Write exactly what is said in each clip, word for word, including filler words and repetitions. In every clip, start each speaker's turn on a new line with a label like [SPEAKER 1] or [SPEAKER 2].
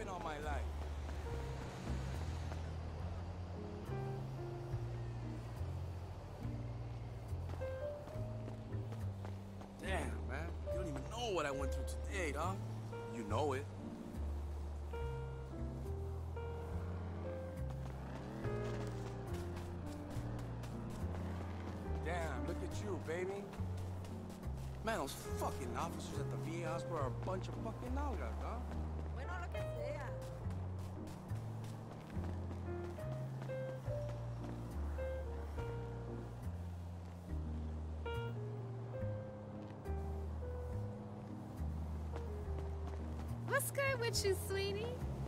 [SPEAKER 1] driving all my life. Damn, man. You don't even know what I went through today, dog. You know it. Damn, look at you, baby. Man, those fucking officers at the V A hospital are a bunch of fucking nalgas, dog.
[SPEAKER 2] Bueno, lo que sea.
[SPEAKER 3] What's good with you, sweetie?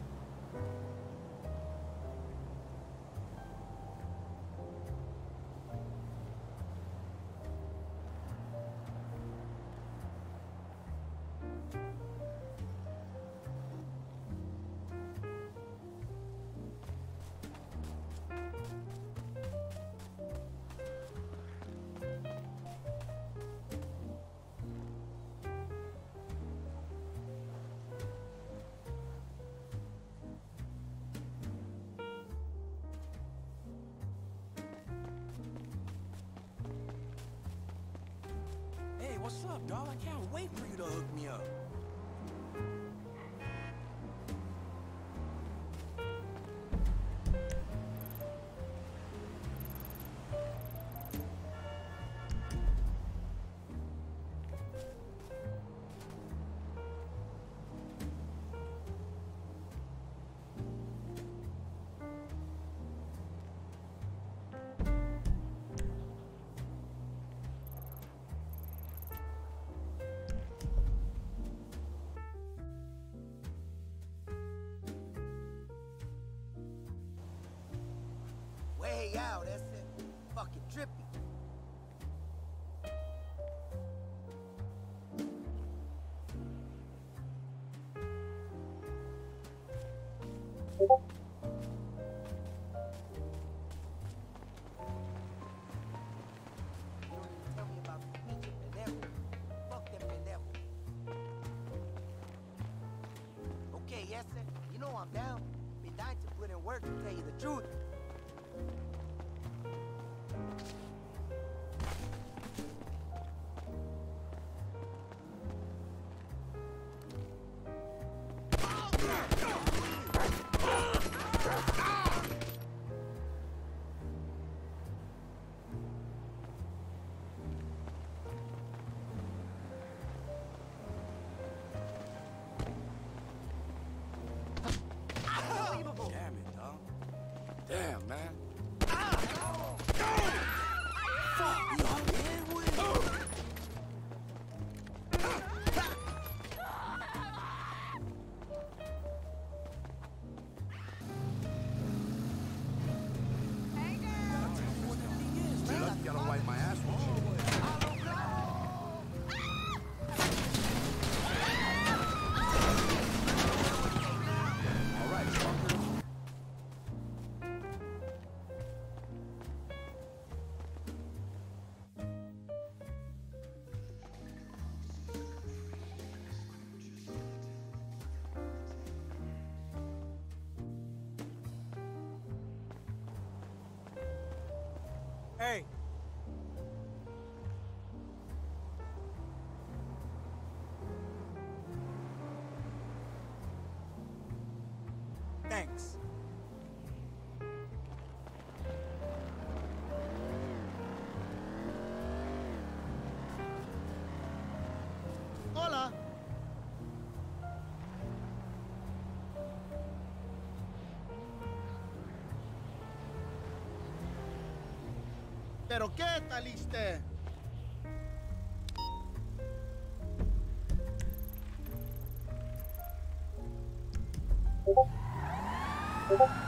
[SPEAKER 1] Hey, what's up, dog? I can't wait for you to hook me up.
[SPEAKER 4] Way out, that's it. Fucking trippy. You don't even tell me about the pinche pendejo. Fuck them pendejo. Okay, yes, sir. You know I'm down. Been dying to put in work to tell you the truth.
[SPEAKER 1] Damn it, dog. Damn, man. Fuck, you hung in with it.
[SPEAKER 2] Hey, girl.
[SPEAKER 1] Tell me what that thing is, man. You gotta wipe my ass with shit. All right, fucker.
[SPEAKER 5] Hey. Thanks. Hola. ¿Pero qué taliste?
[SPEAKER 6] Thank you.